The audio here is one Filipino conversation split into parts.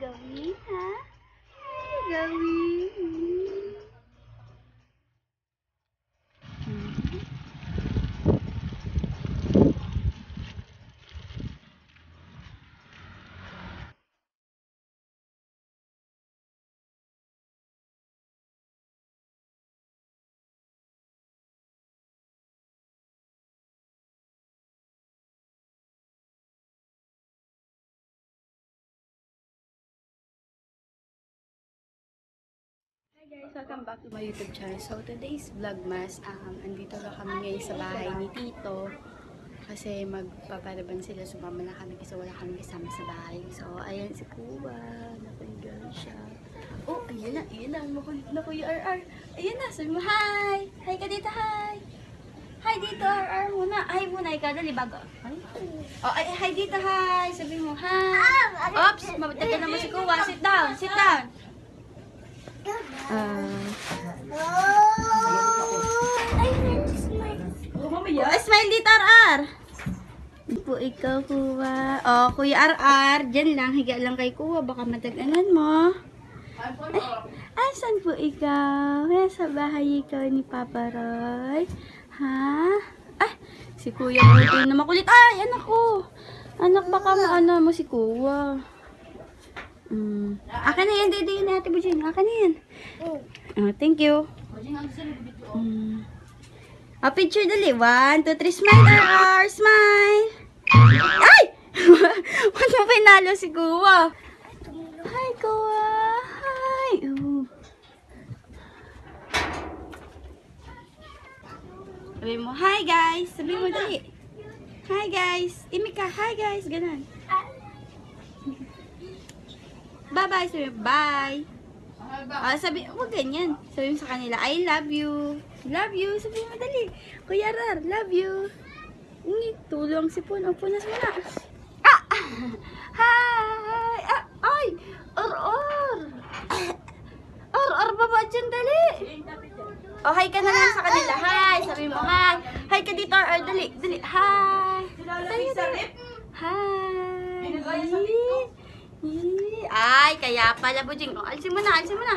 gagawin, ha? Ano gagawin? Hi guys! Welcome back to my YouTube channel. So today's vlogmas, andito na kami ngayon sa bahay ni Tito. Kasi magpaparaban sila, sumama na kami kasi wala kami kasama sa bahay. So ayan si Kuya, napahigan siya. Oh, ayan na, makulit na Kuya RR. Ayan na, sabi mo hi! Hi ka dito, hi! Hi dito, RR muna. Hi muna, ikaw dali bago. Oh, hi dito, hi! Sabi mo hi! Oops, mabatagal naman si Kuya. Sit down, sit down! Smile dito, RR. Po ikaw, Kuya. Oh, Kuya RR, dyan lang. Higa lang kay Kuya. Baka matag-anan mo. Ay, saan po ikaw? Sa bahay ikaw ni Papa Roy. Ha? Ay, si Kuya buti na makulit. Ay, anak ko. Anak, baka maano mo si Kuya. Akin na yan, dede yun natin, Bujing. Akin na yan. Thank you. Picture dali. 1, 2, 3, smile, RR. Smile. Ay! Ba't mo pinalo si Kuya? Hi, Kuya. Hi. Sabi mo, hi guys. Sabi mo dali. Hi guys. Timik ka. Hi guys. Ganun. Bye-bye. Sabi mo, bye. Sabi, huwag ganyan. Sabi mo sa kanila, I love you. Love you. Sabi mo, dali. Kuya Rar, love you. Tulong si Pun. O, punas mo na. Hi. Ay. Or. Or, baba dyan, dali. O, hi ka na lang sa kanila. Hi. Sabi mo, hi. Hi ka dito, or, dali. Dali. Hi. Hi. Ay, kaya pala, Bujing. O, alisin mo na, alisin mo na.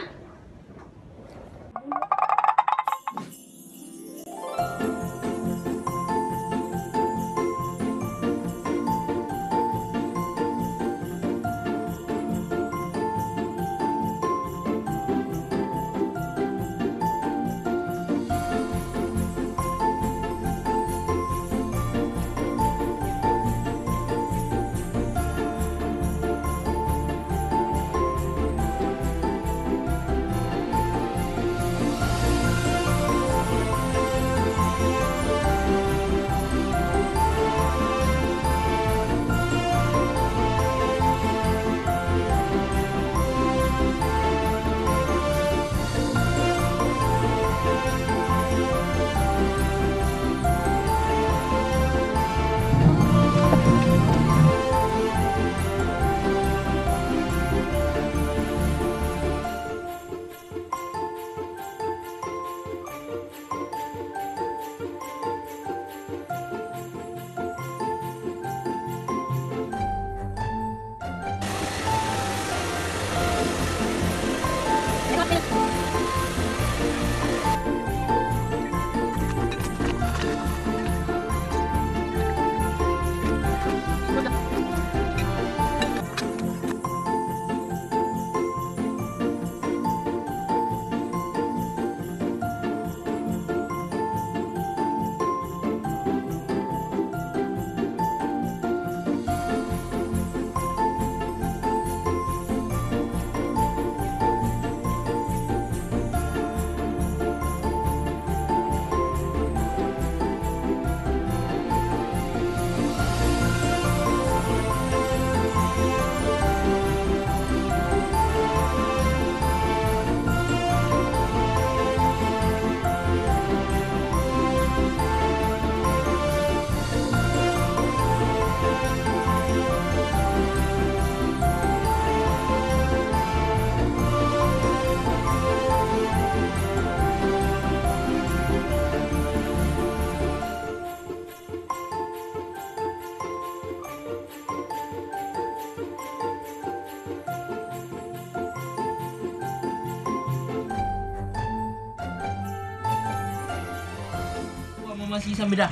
mo masisambida.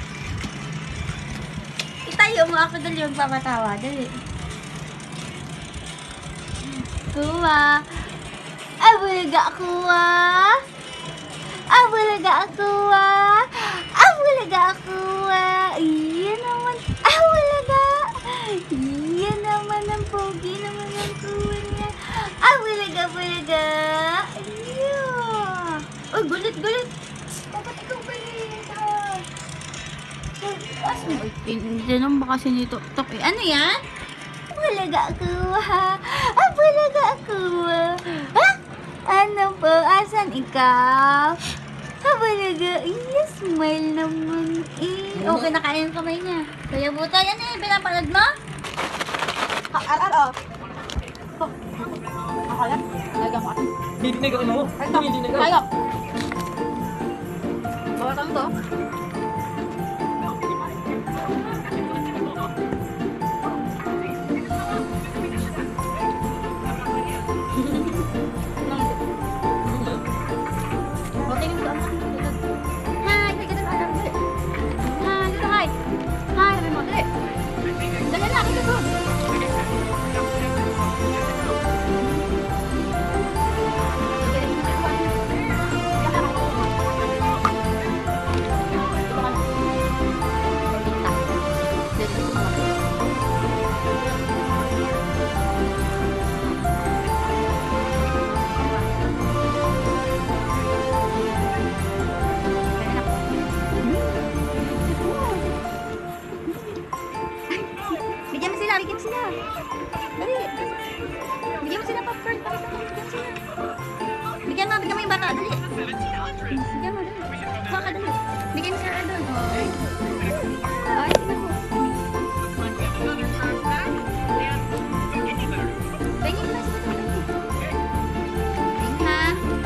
Itayo mo ako dali yung papatawa. Dali. Kuha. Abulaga kuha. Abulaga kuha. Abulaga kuha. Iyan naman. Abulaga. Iyan naman ang pogi naman ang kuha niya. Abulaga, abulaga. Iyan. Uy, gulit. Dapat ikaw gulit. Tinanong ba kasi ni Tok eh. Ano yan? Abulaga kuha. Abulaga kuha. Ha? Ano po? Asan ikaw? Abulaga. Yes, smile naman eh. Okay, nakain ang kamay niya. Kaya buta yan eh. Pinapanood mo? Akalat? Talaga mo. Didinig ako mo. Didinig ako. Tayo. Bawasan to. Bigyan mo sila. Dali. Bigyan mo sila popcorn. Bigyan mo yung bata. Dali. Bigyan mo, dali. Kuha ka, dali. Bigyan mo sila doon. Ay, tingnan mo. Tingin mo sila doon. Tingin ha.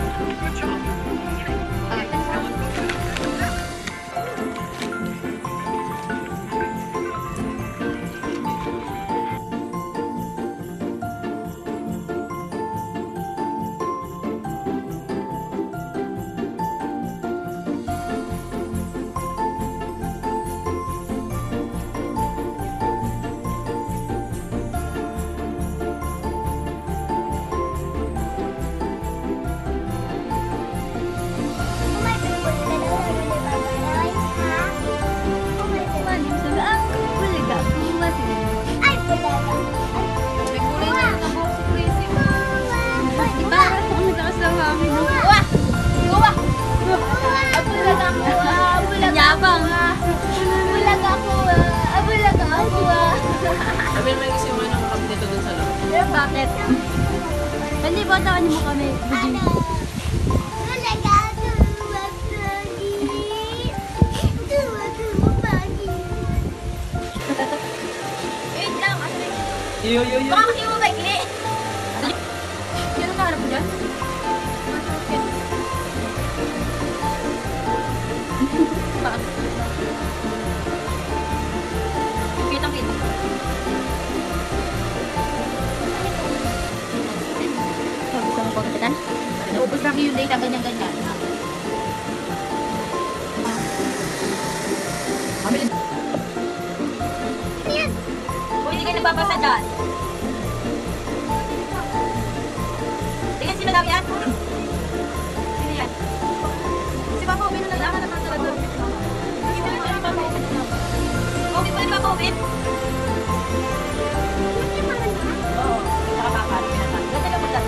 Sabi may kasi mo ng cup nito dun sa loob. Bakit? Hindi ba tawag mo kami? Wait lang, Yo. baka kasi mo bagli. Sino ka harap mo dyan? Kitang-kita. Gusto mo pagkatitan? Naubos lang yung data, ganyan-ganyan. Kung hindi kayo nababasa dyan. Tingnan sino dami yan? Sino yan? Si Papa Ubin na lang. Hindi pa rin si Papa Ubin. Ubin pa rin Papa Ubin? Oo. Nakapapalo. Ganda lang magdala.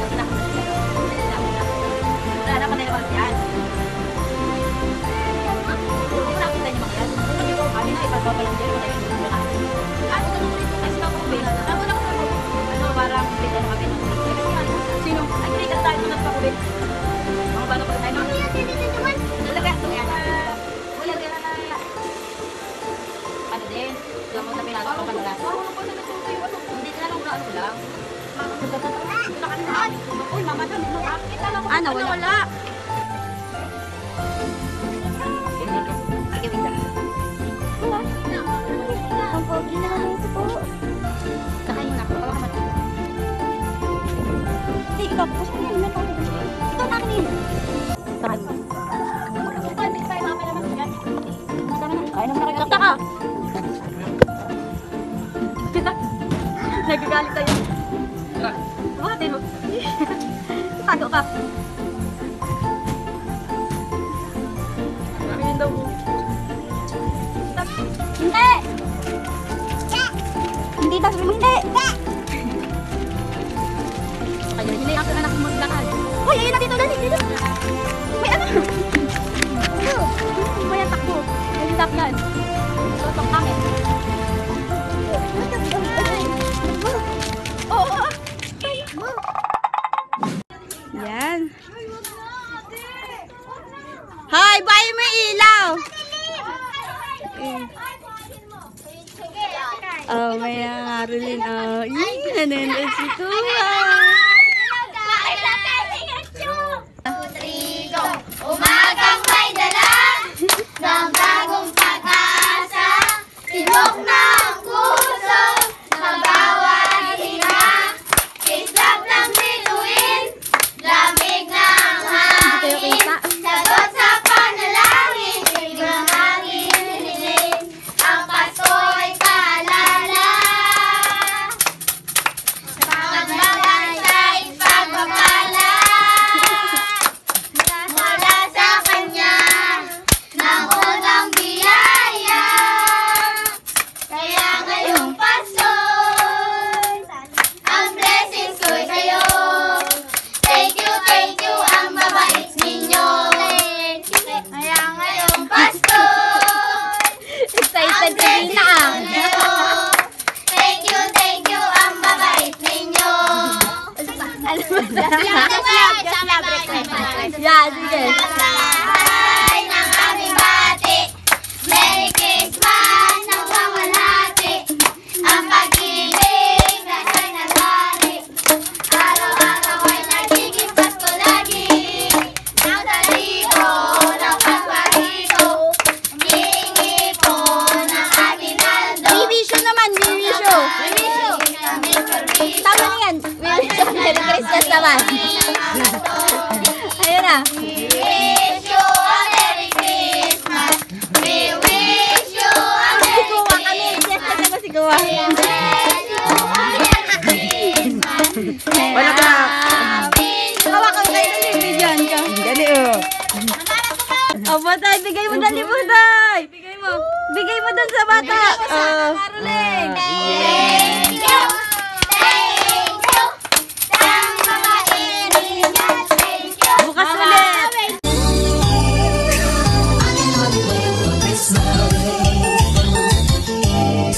Wala na pa na naman yan. Hindi mo nakita niyo mga yan. Kami na ipagpapalang dyan. Ano na nung dito kasi Papa Ubin? Ano na kung ano parang bigla na kami ng sino? Ay, hindi ka tayo ng Papa Ubin. Mga bago pa tayo. Talaga. Wala ka na. Ano din? Gamot na pinagawa ko pala. Hindi na lang ano lang. Uy, mama doon. Ano, wala. Sige, wait lang. Ang pogi na naman ito po. Kakain na ako. Baka matulog. Hindi, ikaw. Gusto mo yan. Ikaw na akin yun. Kakain mo. Ito, hindi tayo mapalaman yan. Kita. Nagagalit tayo. Tara. Bakit mo? Tago ka. Sabihin daw mo. Hindi! Hindi, sabi mo hindi! Kaya hindi ako anak mo maglakad. Uy, ayun na dito, dali, dito! May ano? Hindi mo yan takbo. Hindi tap yan. Tutok kami. Oo. Yan. Hi, bye mo ilaw. Oh, may nangarulin. Oh, yun, nanonood si Kuya. Umagang may dala ng bagong pag-asa, tibok na ang puso sa bawat hinga, islap ng bituin, lamig na ang hangin, sagot sa panalangin, biglang aking hiniling, ang Pasko'y paalala, pagbabantay, pagbabala. Mula sa kanya ng unang biyaya, kaya ngayong Pasko, ang blessings ko'y sa'yo. Thank you, ang babait ninyo. Kaya ngayong Pasko, Excited si Nina. Thank you, ang babait ninyo. Ano ba? Sabay, Yeah, sige. Bahay ng aming bati, Merry Christmas ng pamahati, ang pag-ibig na siya'y naghari, araw-araw ay nagiging Pasko lagi, ng daligo ng pagparito, hihingi po ng ating Aldo. Biwisyo naman, biwisyo. Tama na yan. Biwisyo. Merry Christmas naman. Ayun na. We wish you a Merry Christmas. We wish you a Si Merry Kuwa kami. Yes, kasi ko si Kuwa. Wala ka. Kawa ka kayo na yung videoan ka. Dali oh. Butay. Bigay mo dali, Butay. Bigay mo. Bigay mo dun sa bata.